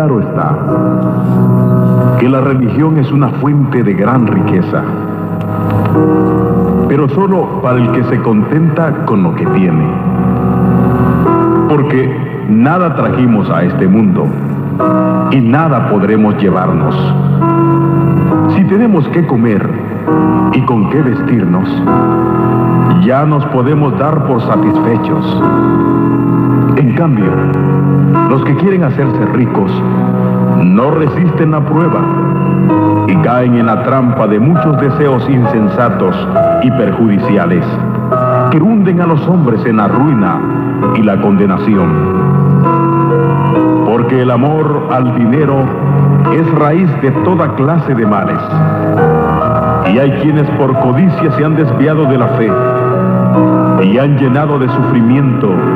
claro está que la religión es una fuente de gran riqueza, pero solo para el que se contenta con lo que tiene. Porque nada trajimos a este mundo y nada podremos llevarnos. Si tenemos qué comer y con qué vestirnos, ya nos podemos dar por satisfechos. En cambio, los que quieren hacerse ricos no resisten la prueba y caen en la trampa de muchos deseos insensatos y perjudiciales que hunden a los hombres en la ruina y la condenación. Porque el amor al dinero es raíz de toda clase de males. Y hay quienes por codicia se han desviado de la fe y han llenado de sufrimiento